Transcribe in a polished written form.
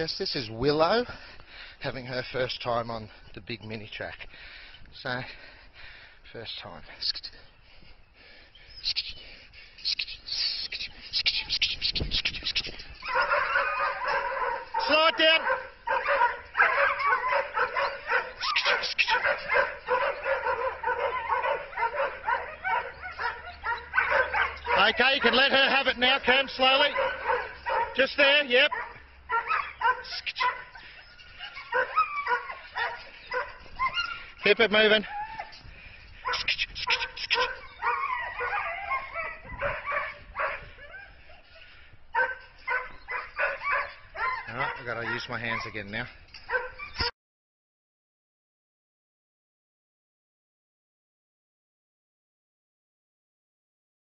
Yes, this is Willow, having her first time on the big mini track. So, first time. Slow it down. Okay, you can let her have it now, Cam, slowly. Just there, yep. Keep it moving. Alright, I've got to use my hands again now.